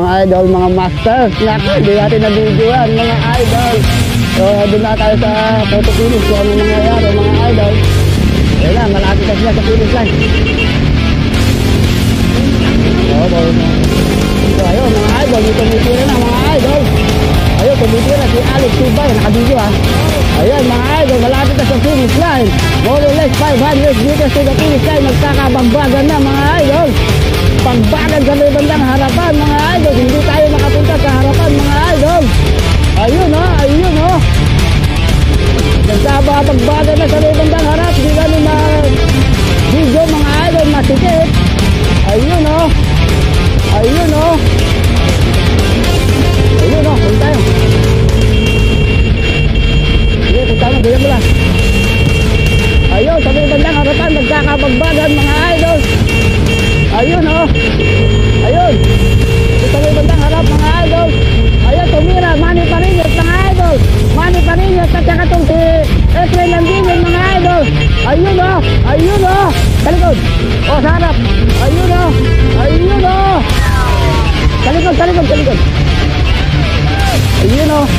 mga idol, mga masters. Naku, hindi natin na-videoan mga idol. So doon na tayo sa photo finish kung ano mangyayari mga idol. Ayun na, malapit na sila sa finish line. So ayun mga idol, may tumitira na mga idol. Ayun, tumitira si Alex Tibay, nakabidyo ha. Ayun mga idol, malapit na sa finish line. More or less 500 meters to the finish line. Nagkakabagbagan na mga idol. Pagbagan sa may bandang harapan mga idol. Hindi tayo makapunta sa harapan mga idol. Ayun o, ayun o. Nagkakabagbagan na sa may bandang harap. Hindi kami video mga idol, masikip. Ayun o. Ayun o. Ayun o, kung tayo. Sige, kung tayo, ganyan mo lang. Ayun, sa may bandang harapan. Nagkakabagbagan mga idol. Ayun o. Ayun. Sa may bandang harap mga idol. Ayun, tumira. Manny Pariñas mga idol. Manny Pariñas at saka itong si Efren Landingin mga idol. Ayun o. Ayun o. Talikod. O, sa harap. Ayun o. Ayun o. Talikod, talikod, talikod. Ayun o.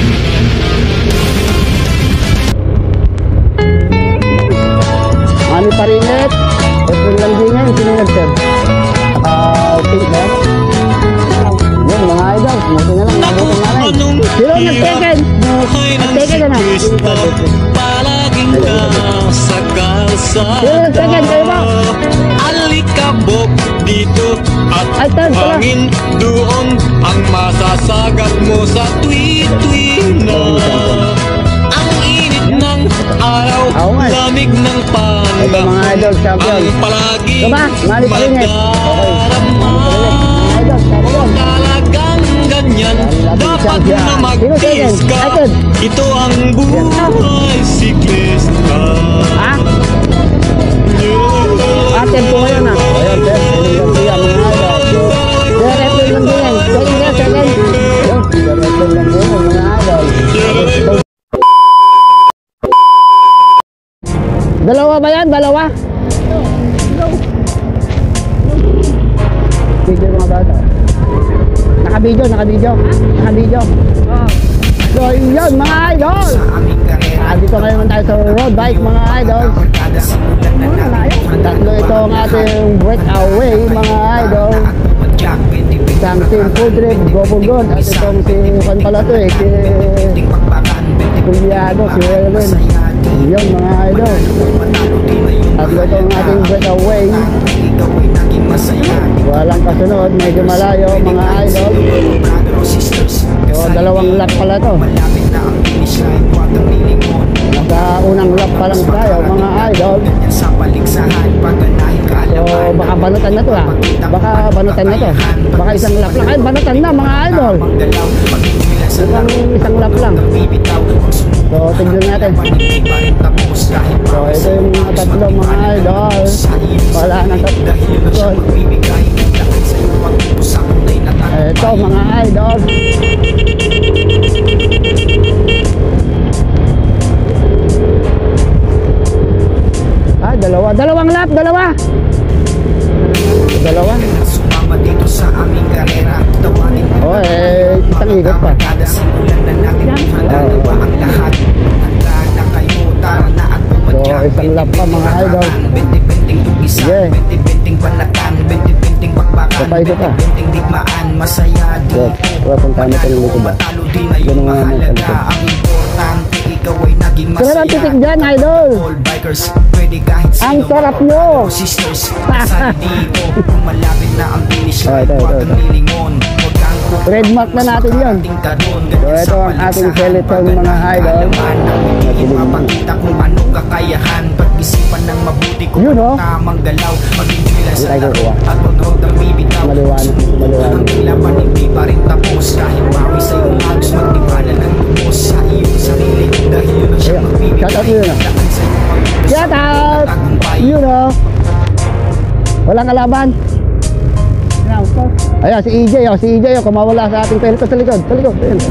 Manny Pariñas. Efren Landingin. Sino nag-serve? Pink ba? Yun mga idol. Buti na lang. Nabutin na lang. Sino nag-second? Nag-second na na. Palaging nasa kalsada. Sino nag-second? Kayo ba? Alikabok dito at hangin doon ang masasagat mo sa tuwi-tuwi na. Ang init ng araw, lamig ng panahon, mga idol champion. ang palaging Manny Pariñas. madarama. Talagang ganyan, dapat na mag-tiis ka. Ito ang buhay siklista. Ha? Atin po ngayon na. Ayun, sir. Mga idol. Sir, Efren Landingin. Second, second. Ayun, Sir Efren Landingin, mga idol. Dalawa ba yan? Dalawa? Video mga bata. Naka-video, naka-video. Naka-video. So yun mga idol. Dito ngayon tayo sa road bike mga idol. Tatlo ito ang ating breakaway mga idol. Isang team food trip, Gobongon. At itong si Juan pala to eh. Si Kuliado, si Welen. Yun mga idol. Tatlo ito ang ating breakaway. Walang kasunod, medyo malayo mga idol. So dalawang lap pala to. Nagkaunang lap pa lang tayo mga idol. So baka banutan na to ha. Baka banutan na to. Baka isang lap lang. Ay banutan na mga idol. Isang lap lang. So tignan natin. So ito yung mga tatlo mga idol. Wala na tatlo. Ito mga idol. Dalawa. Dalawang lap, dalawa. Dalawa. Sumama dito sa aming karera. Oh, isang ikot pa. So, isang lap pa mga idol. Yeah. So, pa isa pa. Good. Wala pang tayo natin yung likod ba? Ganun nga naman sa likod. Sarap ang titik dyan, idol. Ang sarap nyo. Trademark na natin yun. So ito ang ating skeleton mga idol. Yun o. Hindi tayo kuha. Maliwanag. Shout out yun o. Shout out. Yun o. Walang kalaban. Ayan, si EJ o. Si EJ o. Kumawala sa ating pelito sa likod. Sa likod. Ayan.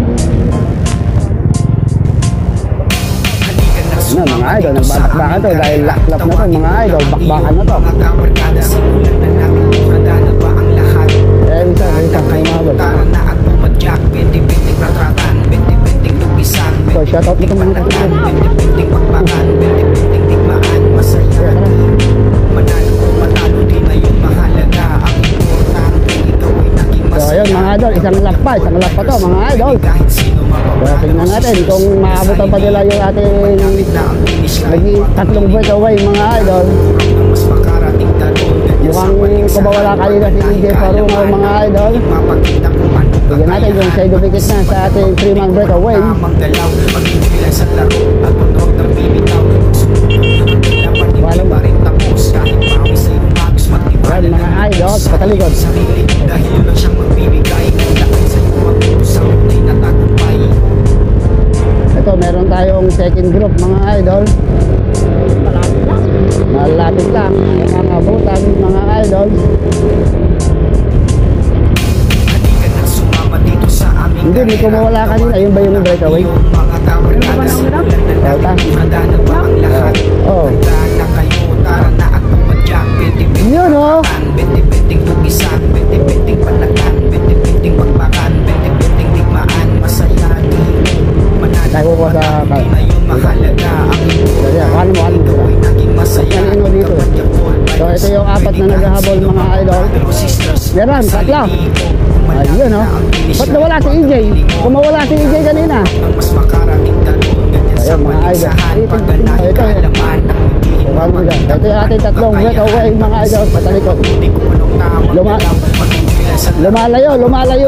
Ano mga idol, nagbabakbakan to dahil laklap na to mga idol, bakbakan na to. isa, may umabot. Tara na at pumadyak, binti-binting ratratan, binti-binting lupisan, So, shoutout mo itong mga kapatid. binti-binting pakpakan, binti-binting tikmaan, masaya. Manalo o matalo, di na yung mahalaga. Ang importante, ikaw ay naging So, masaya. ayun mga idol, isang lap pa to mga idol. Kahit sino So, tingnan natin kung maabutan pa nila yung ating tatlong breakaway mga idol. mas makarating talon. Mukhang kumawala kanina si EJ Farungo mga idol. Mapakita ko ano Tignan natin yung side duplicate na sa ating 3-man breakaway. tamang galaw, magbibilang sa laro at pag-road ng bibitaw. Laban hindi pa rin tapos kahit mawis ay umagos matibala Yan mga idol, patalikod. sarili dahil yun lang siyang magbibigay. Dahil sa'yo magpupusa ko na'y natagumpay. Ito, meron tayong second group mga idol. Malapit lang ang abutan mga idol. Halika na sumama dito sa aming Hindi, may kumawala kanina. Yun ba yung breakaway? Yung mga kabarkada simulan na natin. Handa na ba ang lahat? Oo. Handa na kayo, tara na at pumadyak. Binti-binting Yun oh. binti-binting tugisan, binti-binting panakan, binti-binting pagbakan, binti-binting digmaan, masaya di Tayo ko sa di na yung mahalaga. Ang Kaya, ano mo, ano mo. ikaw ay naging masaya. Ano dito? So, ito yung apat na naghahabol mga idol. Meron, tatlo. Ayun oh. Ba't nawala si EJ? Kumawala si EJ kanina. Mas makarating talon, ganyan sa Ayun mga idol. paligsahan, pagganahin Ito. kaalaman ng hindi Ano mo dyan? Ito yung ating tatlong breakaway mga idol. Patalikod. Hindi ko anong tamang Luma- galaw, magbibilang sa Lumalayo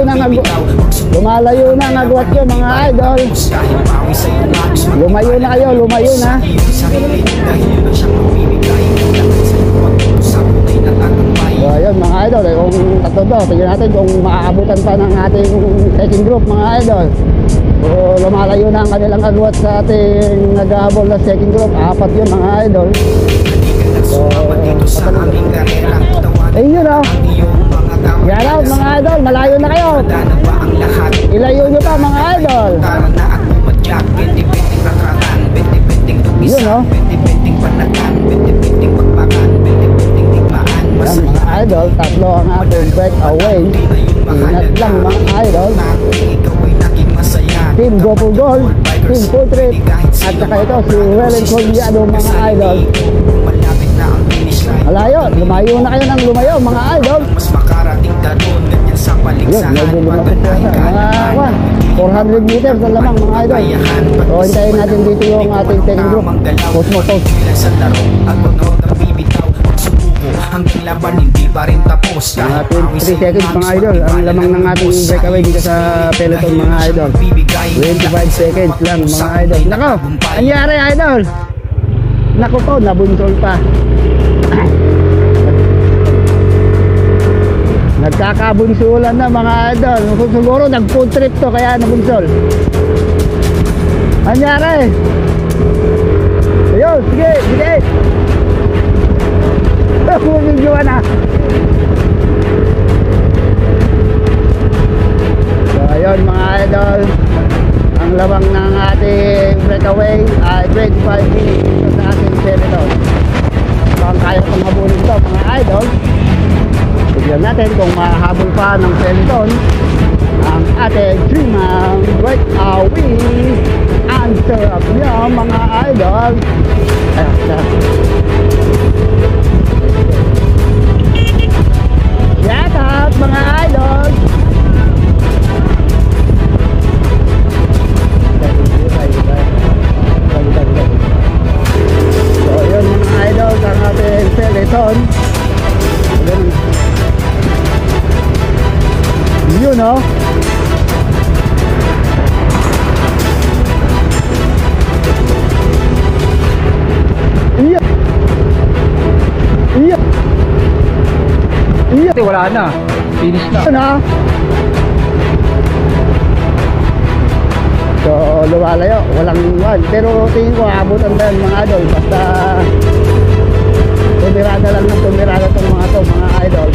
na ang agwat nyo mga idol. kahit pawis ay umagos Lumayo na kayo, lumayo na. sarili dahil yun ang siyang magbibigay. Dahil sa'yo magpupusak ko na'y natagumpay. So ayun mga idol, kung tatlo to, tignan natin kung maaabutan pa ng ating second group mga idol. So lumalayo na ang kanilang agwat sa ating naghahabol na second group. Apat yun mga idol. Halika na sumama dito sa aming karera. Tawanan Ayun oh. ang iyong mga tawag. Yan out mga idol, malayo na kayo. Handa na ba ang lahat? Ilayo nyo pa mga idol. Tara na at pumadyak, binti-binting ratratan, binti-binting Yun, tugisan, oh. binti-binting panakan, binti-binting pagbakan, binti-binting digmaan, Yan masaya. mga idol, tatlo ang ating breakaway. Ingat lang mga idol. Ikaw ay naging masaya. Team Go for Gold, Team Full Trip, at saka ito si Wellen Colliado mga idol. Malapit na ang finish line. Malayo, lumayo na kayo ng lumayo mga idol. Mas makarating talon, ganyan sa Yun, paligsahan, medyo lumapit pagganahin na. Mga 400 meters na lamang mga idol. So hintayin natin dito yung ating second group. Post mo, post. Bilang sa laro at pag-road ang bibitaw, pagsubuko hanggang laban hindi pa rin tapos. Mga Kahit pawis 3 ay seconds mga umagos, idol. Ang matibala lamang ng ating lubos. breakaway dito sa peloton mga idol. 25 seconds lang mga idol. Nako, anyari idol. Nako po, nabunsol pa. Nagkakabunsulan na mga idol. Siguro nag-food trip to kaya nabunsol. Anyari. Ayun, sige, sige. Bumidyoan na. So ayun mga idol, ang labang ng ating breakaway ay 25 minutes sa ating peloton. So ang kaya pang habulin ito mga idol. Tignan natin kung mahabol pa ng peloton ang ating 3-man breakaway. Ang sarap niya mga idol. Shout out mga idol. So yun mga idol ang ating peloton. Yun oh. Iya. Iya. Iya. Wala na. Finish na. Yun ah. So lumalayo, walang one. Pero tingin ko abutan na mga idol. Basta tumirada lang ng tumirada itong mga to mga idol.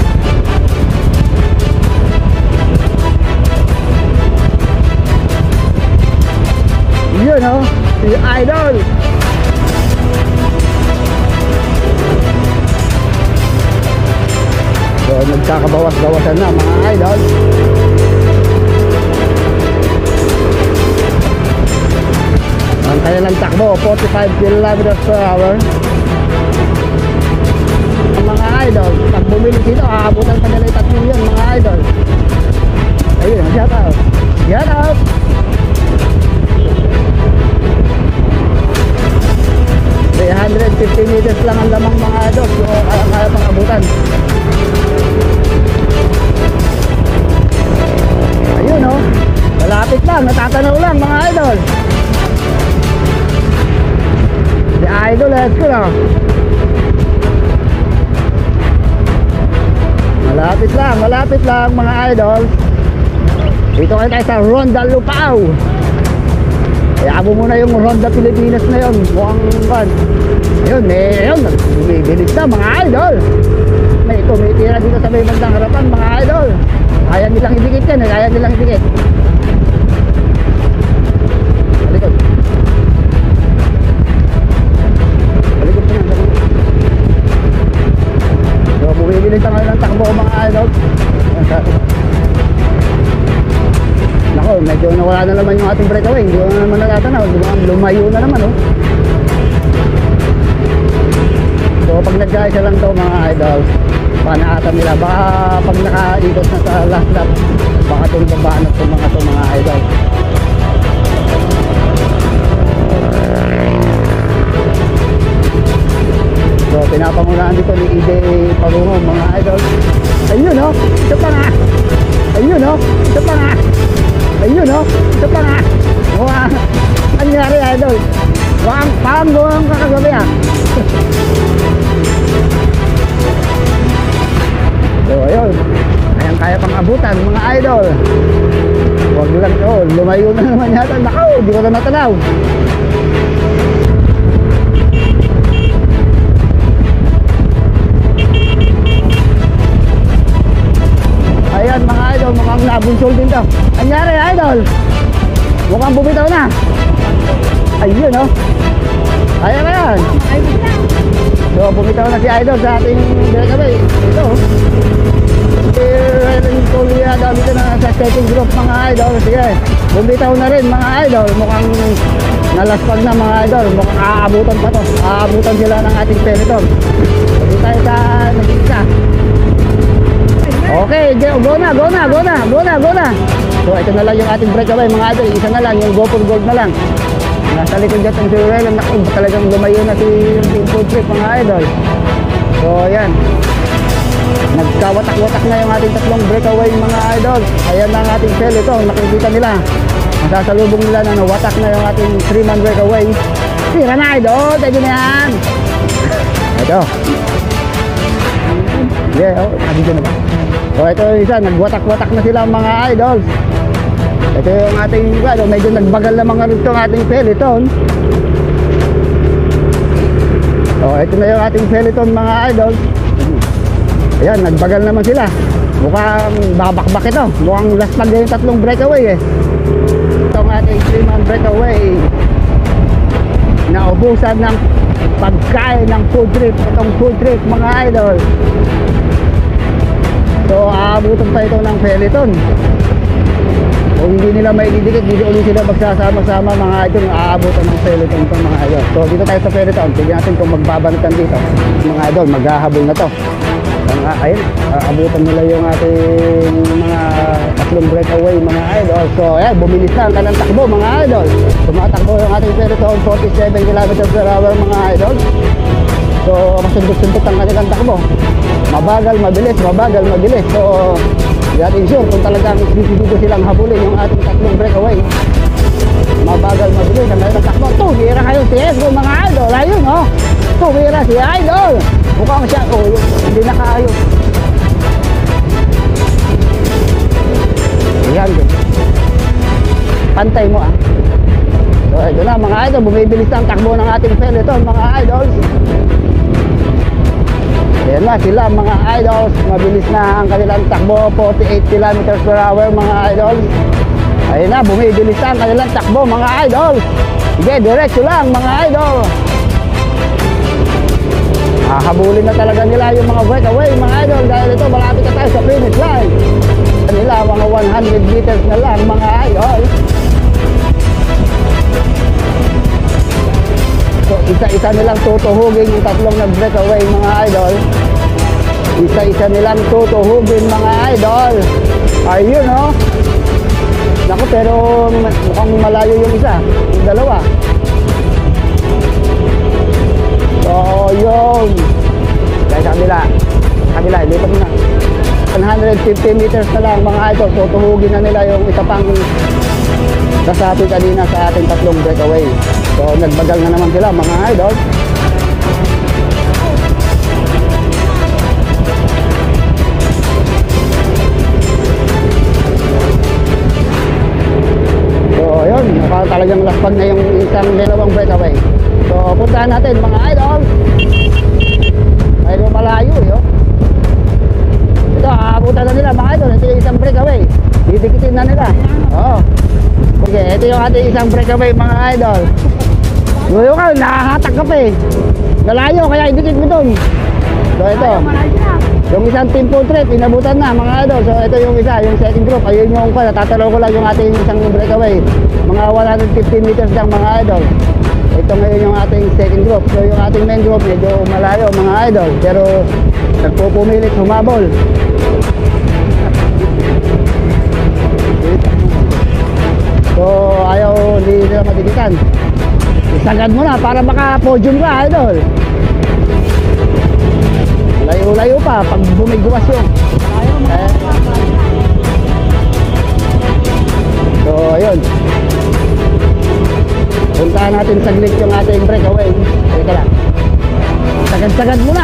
Yun oh, si idol. So nagkakabawas-bawasan na mga idol. Ang kanilang takbo 45 kilometers per hour. Ang mga idol, pag bumili dito aabutan pa nila 3 yun mga idol. Ayun, shout out. Shout out. May 150 meters lang ang lamang mga idol. So kaya pang abutan. Ayun oh, malapit lang, natatanaw lang mga idol. The idol, let's go na. Malapit lang mga idol. Dito kayo tayo sa Ronda Lupao. Iabo muna yung Ronda Pilipinas na yun. Mukhang kan. Ayun, bumibilis na mga idol. May tumitira dito sa may bandang harapan mga idol. Kaya nilang idikit yan, kaya nilang idikit. Balikod. Balikod pa yan. So, bumibilis na ngayon ang takbo mga idol. Nako, medyo nawala na naman yung ating breakaway. Hindi ko na naman natatanaw. Lumayo na naman oh. So pag nag-gaisa lang to mga idol, panaatan nila. Baka pag nakaikot na sa last lap, baka itong babaan at itong mga idol. So pinapangunahan dito ni EJ Parungo mga idol. Ayun oh, ito pa nga. Ayun oh, ito pa nga. Ayun oh, ito pa nga. Wow, nangyari idol. Parang gawang kakagabi ah. So ayun, kaya pang abutan mga idol. Huwag lang oh, lumayo na naman yata. Nakaw, di ko na natanaw. Ayan mga idol, mukhang nabunsol din to. Anyari idol, mukhang bumitaw na. Ayun oh. Ayan na yan. So bumitaw na si idol sa ating breakaway. Ito dito na sa setting group mga idol. Sige, bumitaw na rin mga idol. Mukhang nalaspag na mga idol. Mukhang aabutan pa to. Aabutan sila ng ating peloton. Dito tayo sa nag-isa. Okay, go na. So ito na lang yung ating breakaway mga idol. Isa na lang, yung go for gold na lang. Nasa likod dyan yung Zero Island. Naku, talagang lumayo na si Team Food Trip mga idol. So ayan, nagkawatak-watak na yung ating tatlong breakaway mga idol. Ayan na ang ating peloton. Nakikita nila, masasalubong nila na nawatak na yung ating 3-man breakaway. Tira na idol, tayo na yan. Ito. Yeah, oh, nandito na ba? So ito yung isa, nagwatak-watak na sila mga idols. Ito yung ating medyo nagbagal na mga rito ang ating peloton. So ito na yung ating peloton mga idols. Ayan, nagbagal naman sila. Mukhang babakbak ito. Mukhang last pag yung tatlong breakaway eh. Ito ang ating 3-man breakaway. Naubusan ng pagkain ng food trip. Itong food trip mga idol. So aabutan pa ito ng peloton. Kung hindi nila maididikit, hindi ulit sila magsasama-sama mga idol. Aabutan ng peloton ito mga idol. So dito tayo sa peloton. Tignan natin kung magbabanatan dito. Mga idol, maghahabol na to. Ayun, aabutan nila yung ating mga tatlong breakaway mga idol. So ayan, bumilis na ang kanang takbo mga idol. Tumatakbo yung ating peloton 47 km per hour mga idol. So masundot-sundot ang kanilang takbo. Mabagal, mabilis. So di natin sure kung talagang dito silang habulin yung ating tatlong breakaway. Mabagal, mabilis ang kanilang takbo. Tumira kayo si Esgo mga idol. Ayun oh, tumira si idol. Mukhang siya, oh, hindi nakaayos. Ayan, pantay mo ah. So ito na mga idol, bumibilis ang takbo ng ating peloton mga idols. Ayan na sila mga idols, mabilis na ang kanilang takbo, 48 km per hour mga idols. Ayan na, bumibilis na ang kanilang takbo mga idols. Sige, diretso lang mga idol. Habulin na talaga nila yung mga breakaway mga idol dahil ito malapit finish line. Kanila mga 100 meters na lang mga idol. So isa-isa nilang tutuhugin yung tatlong nag-breakaway mga idol. Isa-isa nilang tutuhugin mga idol. Ayun oh. Naku, pero mukhang malayo yung isa, yung dalawa. So yun. Kaya sa kabila, lipat na. 150 meters na lang mga idol. Tutuhugin na nila yung isa pang kasapi kanina sa ating tatlong breakaway. So nagbagal na naman sila mga idol. So yun, talagang laspag na yung isang dalawang breakaway. So puntahan natin mga idol. Medyo malayo yun. Ito, aabutan na nila mga idol. Ito yung isang breakaway. Didikitin na nila. Oo. Okay, ito yung ating isang breakaway mga idol. Ngayon ka, nakahatak ka pa eh. Nalayo, kaya idikit mo dun. So ito, yung isang team portrait, inabutan na mga idol. So ito yung isa, yung second group. Ayun yung natatalo ko lang yung ating isang breakaway. Mga 150 meters lang mga idol. Ito ngayon yung ating second group. So yung ating main group medyo malayo mga idol. Pero nagpupumilit humabol. So ayaw, hindi nila matikitan. Isagad mo na para maka-podium ka idol. Layo-layo pa pag bumiguwas yung so ayun. Puntahan natin saglit yung ating breakaway. Teka lang. Sagad-sagad mo na.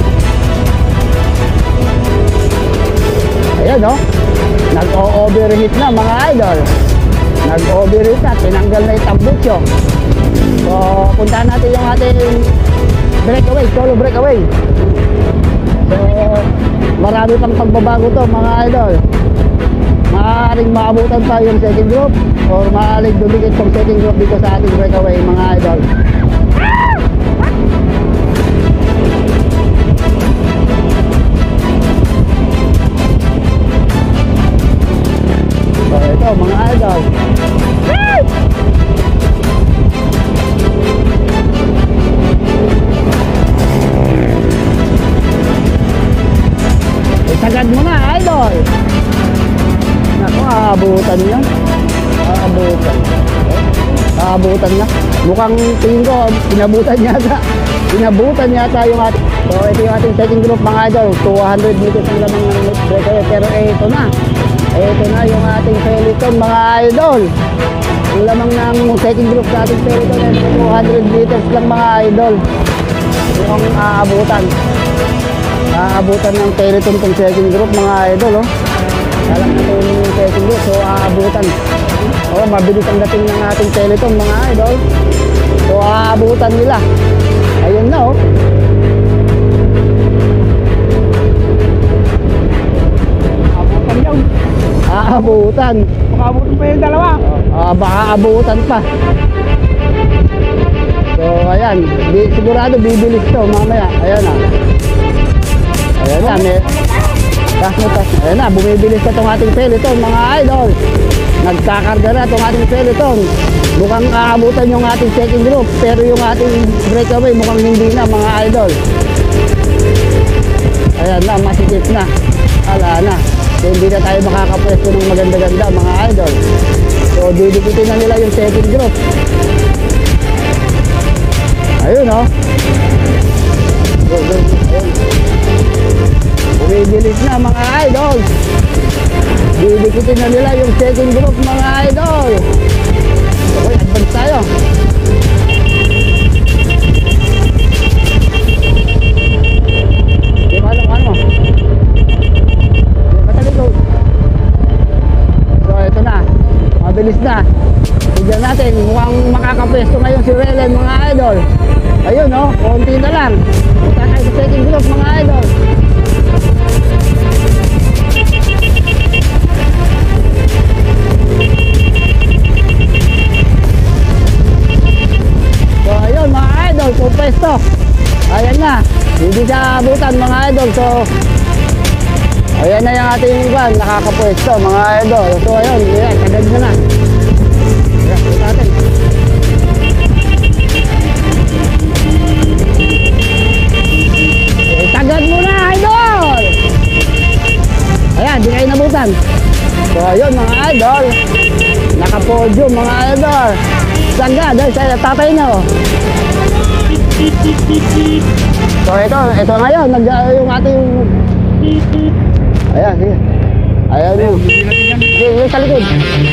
Ayan no. Nag-overheat na mga idol. Nag-overheat na. Tinanggal na yung tambucho. So puntahan natin yung ating breakaway. Solo breakaway. So marami pang pagbabago to mga idol. Maaaring maabutan pa yung second group or maaaring dumikit tong second group dito sa ating breakaway mga idol. So ito mga idol. Isagad mo na idol. Naku, aabutan niya. Aabutan na. Mukhang tingin ko, inabutan yata yung ating. So ito yung ating second group mga idol. 200 meters ang lamang ng breakaway. Pero ito na. Ito na yung ating peloton mga idol. Ang lamang ng second group sa ating peloton ay 200 meters lang mga idol. Mukhang aabutan. Aabutan ng peloton tong second group mga idol oh. Alam na ito yung second group, so aabutan. Oh, mabilis ang dating ng ating peloton mga idol. So aabutan nila. Ayun na oh. Aabutan yun. Aabutan. Makabutin pa yung dalawa. Baka abutan pa. So ayan, sigurado bibilis to mamaya. Ayan na. Ayan na, ayan na, bumibilis na itong ating peloton mga idol. Nagkakarga na itong ating peloton. Mukhang aabutan yung ating second group, pero yung ating breakaway mukhang hindi na mga idol. Ayan na, masikip na. Ala na. So, hindi na tayo makakapwesto ng maganda-ganda mga idol. So didikitin na nila yung second group. Ayun oh. Ayun. Bumibilis na mga idol. Didikitin na nila yung second group mga idol. Okay, advance tayo. Di ba ano? Matalikod. So ito na. Mabilis na. Tignan natin. Mukhang makakapwesto ngayon si Relen mga idol. Ayun oh, konti na lang. Punta tayo sa second group mga idol. So ayun mga idol, pwesto. Ayan na. Hindi siya abutan mga idol. So Ayan na yung ating iban, nakakapwesto mga idol. So ayun, ayan, kagad na na. Ayan, ito natin. Tagad mo na, idol! Ayan, di kayo nabutan. So ayun mga idol, nakapodium mga idol. Sagad, dahil sa tatay nyo. So ito ngayon, yung ating... Ayan, sige. Ayan yun. Sige, sa likod.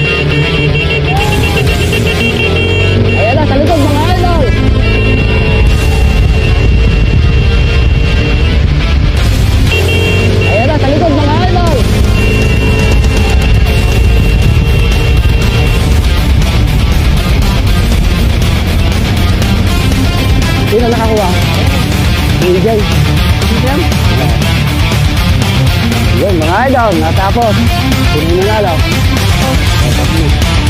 Ayan na, sa likod mga idol. Ayan na, sa likod mga idol. Sino nakakuha? DJ. Yun mga idol, natapos. Sino nanalo?